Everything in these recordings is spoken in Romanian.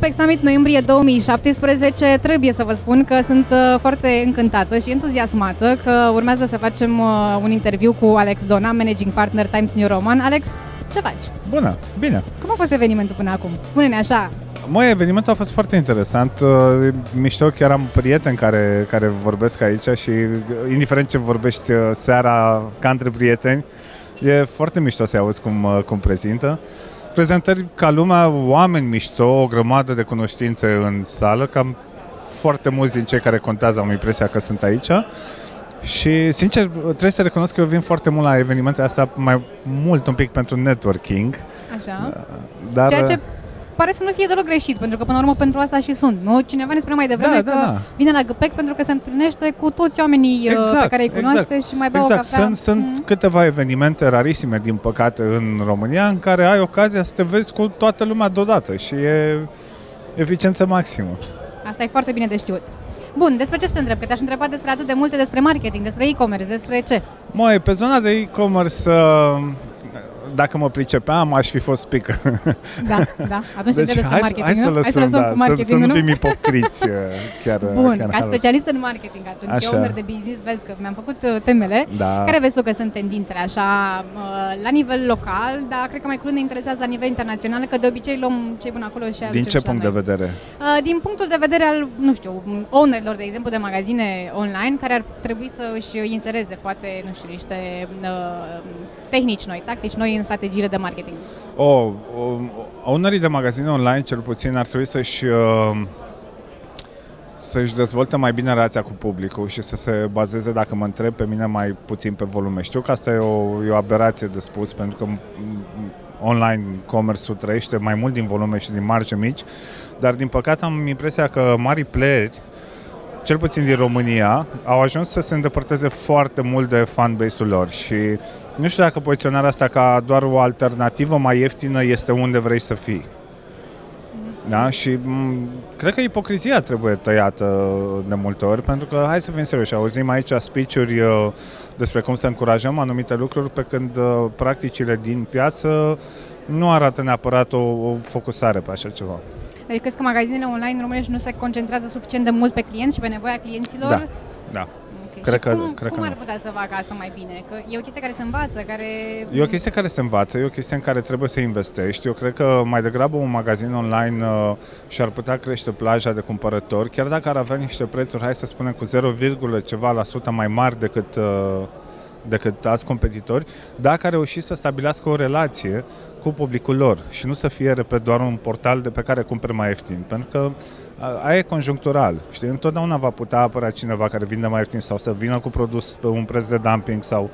Dupex Summit noiembrie 2017, trebuie să vă spun că sunt foarte încântată și entuziasmată că urmează să facem un interviu cu Alex Dona, Managing Partner Times New Roman. Alex, ce faci? Bună, bine. Cum a fost evenimentul până acum? Spune-ne așa. Măi, evenimentul a fost foarte interesant. Mișto, chiar am prieteni care vorbesc aici și indiferent ce vorbești seara ca între prieteni, e foarte mișto să auzi cum prezintă. Prezentări ca lumea, oameni mișto, o grămadă de cunoștințe în sală, cam foarte mulți din cei care contează am impresia că sunt aici. Și, sincer, trebuie să recunosc că eu vin foarte mult la evenimentele astea, mai mult un pic pentru networking. Așa. Dar... Ceea ce pare să nu fie deloc greșit, pentru că până la urmă pentru asta și sunt, nu? Cineva ne spunea mai devreme că vine la GPEC pentru că se întâlnește cu toți oamenii pe care îi cunoaște și mai bea o cafea. Sunt câteva evenimente rarisime, din păcate, în România, în care ai ocazia să te vezi cu toată lumea deodată și e eficiență maximă. Asta e foarte bine de știut. Bun, despre ce să te întreb? Că te-aș întreba despre atât de multe, despre marketing, despre e-commerce, despre ce? Măi, pe zona de e-commerce, dacă mă pricepeam, aș fi fost speaker. Da. Atunci deci, despre marketing, hai să lăsăm cu marketing, să nu fim ipocriți. Bun, chiar ca specialist în marketing atunci și owner de business, vezi că mi-am făcut temele. Da. Care vezi tu că sunt tendințele așa la nivel local, dar cred că mai curând ne interesează la nivel internațional, că de obicei luăm ce bun acolo și din ce punct de vedere? Din punctul de vedere al, nu știu, ownerilor, de exemplu, de magazine online, care ar trebui să își insereze, poate, nu știu, niște tehnici noi, tactici noi în strategiile de marketing. Ownerii de magazine online, cel puțin, ar trebui să-și dezvolte mai bine relația cu publicul și să se bazeze, dacă mă întreb pe mine, mai puțin pe volume. Știu că asta e o aberație de spus, pentru că online commerce-ul trăiește mai mult din volume și din marge mici, dar din păcate am impresia că marii playeri, cel puțin din România, au ajuns să se îndepărteze foarte mult de fanbase-ul lor și nu știu dacă poziționarea asta ca doar o alternativă mai ieftină este unde vrei să fii. Da? Și cred că ipocrizia trebuie tăiată de multe ori, pentru că, hai să fim serioși, auzim aici speech-uri despre cum să încurajăm anumite lucruri, pe când practicile din piață nu arată neapărat o focusare pe așa ceva. Deci crezi că magazinele online în România nu se concentrează suficient de mult pe clienți și pe nevoia clienților? Da. Okay. Cum ar putea să facă asta mai bine? Că e o chestie care se învață, E o chestie care se învață, e o chestie în care trebuie să investești. Eu cred că mai degrabă un magazin online și-ar putea crește plaja de cumpărători, chiar dacă ar avea niște prețuri, hai să spunem, cu 0,ceva% mai mari decât alți competitori, dacă a reușit să stabilească o relație cu publicul lor și nu să fie, repet, doar un portal de pe care cumperi mai ieftin. Pentru că aia e conjunctural. Știi? Întotdeauna va putea apărea cineva care vinde mai ieftin sau să vină cu produs pe un preț de dumping sau...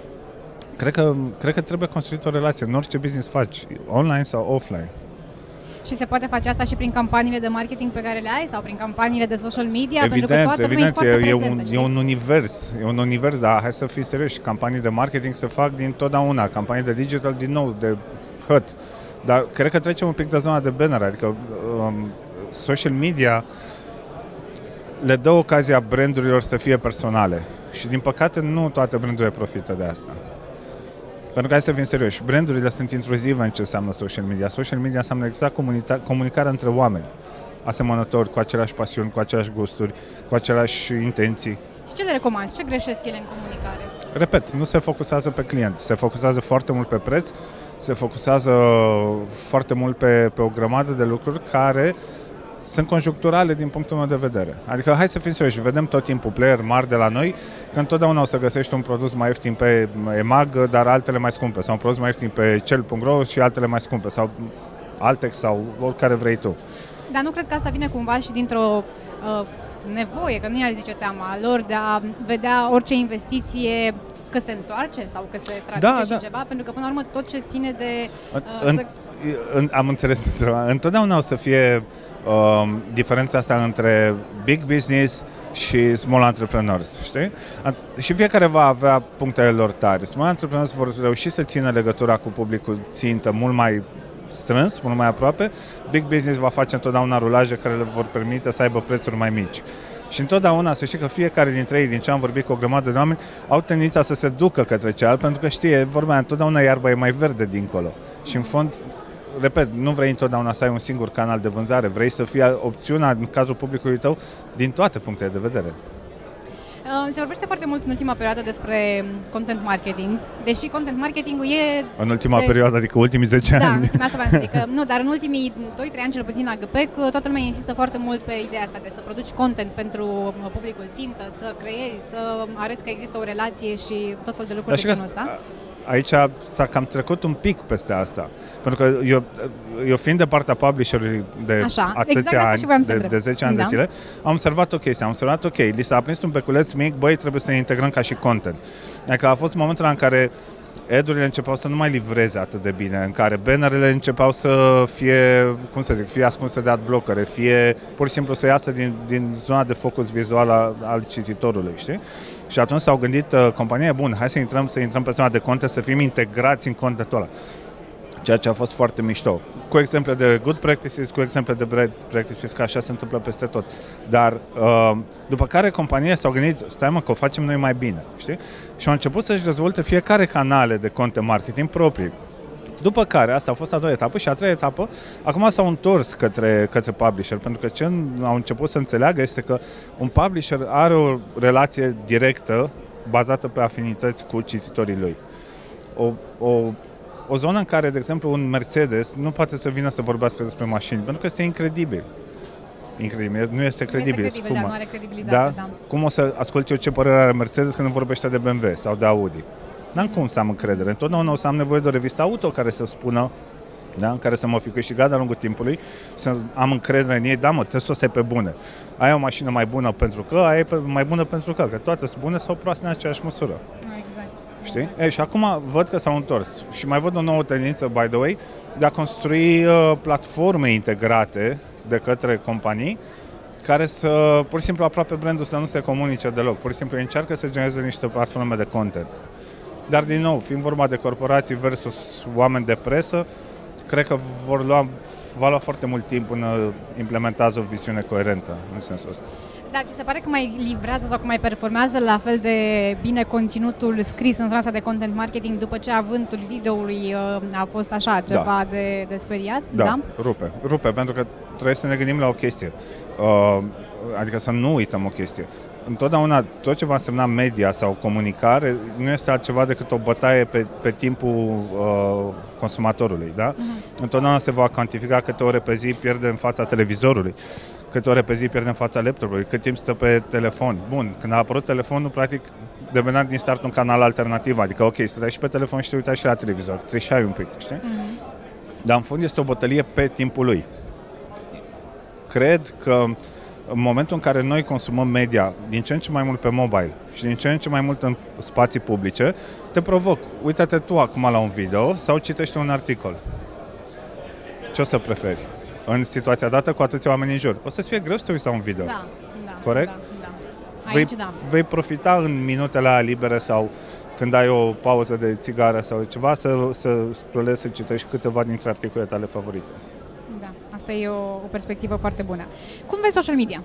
Cred că trebuie construit o relație în orice business faci, online sau offline. Și se poate face asta și prin campaniile de marketing pe care le ai sau prin campaniile de social media? Evident, pentru că toată lumea e foarte prezentă, e un univers, dar hai să fii serioși, campanii de marketing se fac din totdeauna, campanii de digital din nou, de hăt. Dar cred că trecem un pic de zona de banner, adică social media le dă ocazia brandurilor să fie personale și din păcate nu toate brandurile profită de asta. Pentru că hai să fim serioși, brandurile sunt intruzive în ce înseamnă social media. Social media înseamnă exact comunicarea între oameni, asemănători, cu aceleași pasiuni, cu aceleași gusturi, cu aceleași intenții. Și ce le recomanzi? Ce greșesc ele în comunicare? Repet, nu se focusează pe client, se focusează foarte mult pe preț, se focusează foarte mult pe o grămadă de lucruri care sunt conjuncturale din punctul meu de vedere. Adică hai să fim serioși, vedem tot timpul player mari de la noi, că întotdeauna o să găsești un produs mai ieftin pe EMAG, dar altele mai scumpe, sau un produs mai ieftin pe cel.ro și altele mai scumpe, sau Altex sau oricare vrei tu. Dar nu crezi că asta vine cumva și dintr-o nevoie, că nu i-ar zice teama lor, de a vedea orice investiție că se întoarce sau că se traduce și ceva, pentru că până la urmă tot ce ține de... Am înțeles, întotdeauna o să fie diferența asta între big business și small entrepreneurs, știi? Și fiecare va avea punctele lor tare. Small entrepreneurs vor reuși să țină legătura cu publicul țintă mult mai strâns, mult mai aproape. Big business va face întotdeauna rulaje care le vor permite să aibă prețuri mai mici. Și întotdeauna să știi că fiecare dintre ei, din ce am vorbit cu o grămadă de oameni, au tendința să se ducă către cealaltă, pentru că știe, vorba aia, întotdeauna iarba e mai verde dincolo. Și în fond, repet, nu vrei întotdeauna să ai un singur canal de vânzare, vrei să fie opțiunea în cadrul publicului tău din toate punctele de vedere. Se vorbește foarte mult în ultima perioadă despre content marketing, deși content marketing-ul e... În ultima perioadă, adică ultimii 10 ani. Da, asta v-am zis. Nu, dar în ultimii 2-3 ani, cel puțin la GPEC, toată lumea insistă foarte mult pe ideea asta de să produci content pentru publicul țintă, să creezi, să arăți că există o relație și tot felul de lucruri de genul ăsta. Aici s-a cam trecut un pic peste asta. Pentru că eu fiind de partea publisherului de atâția ani, de 10 ani de zile, am observat o chestie. Am observat, ok, li s-a aprins un beculeț mic, băi, trebuie să ne integrăm ca și content. Adică a fost momentul în care ad-urile începeau să nu mai livreze atât de bine, în care bannerele începeau să fie, cum să zic, fie ascunse de adblockere, fie pur și simplu să iasă din zona de focus vizual al cititorului, știi? Și atunci s-au gândit compania, bun, hai să intrăm pe zona de content, să fim integrați în contentul ăla. Ceea ce a fost foarte mișto. Cu exemple de good practices, cu exemple de bad practices, că așa se întâmplă peste tot. Dar după care compania s-au gândit, stai mă, că o facem noi mai bine, știi? Și au început să-și dezvolte fiecare canale de content marketing proprii. După care, asta a fost a doua etapă și a treia etapă, acum s-au întors către publisher, pentru că ce au început să înțeleagă este că un publisher are o relație directă, bazată pe afinități cu cititorii lui. O zonă în care, de exemplu, un Mercedes nu poate să vină să vorbească despre mașini, pentru că este incredibil. Incredibil, nu este credibil. Cum? Da, nu are credibilitate, da? Cum o să ascult eu ce părere are Mercedes când vorbește de BMW sau de Audi? N-am cum să am încredere. Întotdeauna o să am nevoie de o revistă auto care să spună, da, în care să mă fi câștigat de-a lungul timpului, să am încredere în ei, da mă, testul ăsta e pe bune. Ai o mașină mai bună pentru că, aia e mai bună pentru că toate sunt bune sau proaste în aceeași măsură. Exact. Știi? Și acum văd că s-au întors. Și mai văd o nouă tendință, by the way, de a construi platforme integrate de către companii care să, pur și simplu, aproape brandul să nu se comunice deloc. Pur și simplu încearcă să genereze niște platforme de content. Dar, din nou, fiind vorba de corporații versus oameni de presă, cred că va lua foarte mult timp până implementează o viziune coerentă în sensul ăsta. Da, ți se pare că mai livrează sau că mai performează la fel de bine conținutul scris în zona asta de content marketing după ce avântul videoului a fost așa, ceva de speriat? Da, rupe, pentru că trebuie să ne gândim la o chestie. Adică să nu uităm o chestie. Întotdeauna tot ce va însemna media sau comunicare nu este altceva decât o bătaie pe timpul consumatorului, da? Întotdeauna se va cuantifica câte ore pe zi pierde în fața televizorului, câte ore pe zi pierde în fața laptopului, cât timp stă pe telefon. Bun, când a apărut telefonul, practic devenea din start un canal alternativ, adică ok, stăteai și pe telefon și te uitai și la televizor, trișai un pic, știi? Dar în fond este o bătălie pe timpul lui. Cred că în momentul în care noi consumăm media din ce în ce mai mult pe mobile și din ce în ce mai mult în spații publice, te provoc. Uită-te tu acum la un video sau citește un articol. Ce o să preferi? În situația dată cu atâția oameni în jur. O să-ți fie greu să te uiți la un video. Da. Corect? Da. Aici, vei profita în minutele libere sau când ai o pauză de țigară sau ceva să scrollezi, să citești câteva dintre articolele tale favorite. Da, asta e o perspectivă foarte bună. Cum vezi social media?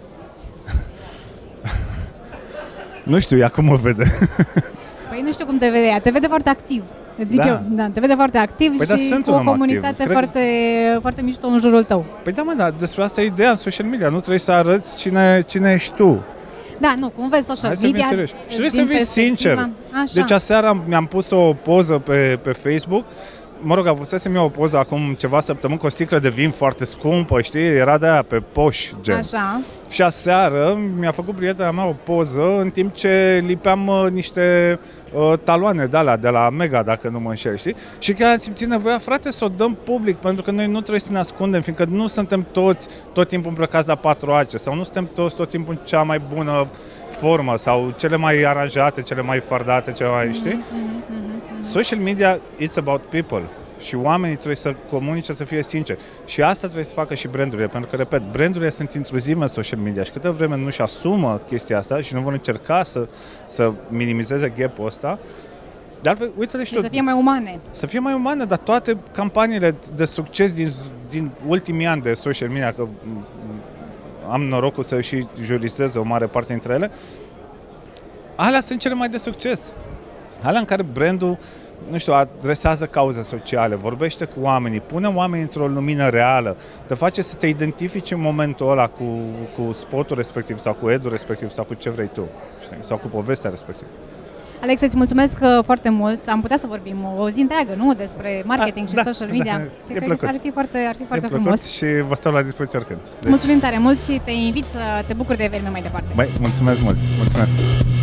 Nu știu, ea cum mă vede. Păi nu știu cum te vede ea, te vede foarte activ. Îți zic eu, te vede foarte activ și cu o comunitate foarte mișto în jurul tău. Păi da, dar despre asta e ideea în social media, nu trebuie să arăți cine ești tu. Da, nu, cum vezi social media? Și trebuie să fii sincer. Așa. Deci aseară mi-am pus o poză pe Facebook. Mă rog, avusesem eu o poză acum ceva săptămâni cu o sticlă de vin foarte scumpă, știi? Era de aia pe poș, gen. Așa. Și aseară mi-a făcut prietena mea o poză în timp ce lipeam niște taloane de la Mega, dacă nu mă înșel, știi? Și chiar am simțit nevoia, frate, să o dăm public, pentru că noi nu trebuie să ne ascundem, fiindcă nu suntem toți tot timpul îmbrăcați la 4 ace sau nu suntem toți tot timpul în cea mai bună formă sau cele mai aranjate, cele mai fardate, cele mai, știi? Social media, it's about people. Și oamenii trebuie să comunice, să fie sinceri. Și asta trebuie să facă și brandurile, pentru că, repet, brandurile sunt intruzive în social media și câtă vreme nu-și asumă chestia asta și nu vor încerca să minimizeze gap-ul ăsta, de altfel, uite-te și tu. Să fie mai umane. Să fie mai umane, dar toate campaniile de succes din ultimii ani de social media, că am norocul să și jurisez o mare parte dintre ele, alea sunt cele mai de succes. Alea în care brandul nu știu, adresează cauze sociale, vorbește cu oamenii, pune oamenii într-o lumină reală, te face să te identifici în momentul ăla cu spotul respectiv sau cu ad-ul respectiv sau cu ce vrei tu, știi? Sau cu povestea respectivă. Alex, îți mulțumesc foarte mult. Am putea să vorbim o zi întreagă, nu? Despre marketing și social media. E plăcut. Ar fi foarte frumos. Și vă stau la dispoziție oricând. Mulțumim tare mult și te invit să te bucuri de eveniment mai departe. Băi, mulțumesc mult. Mulțumesc.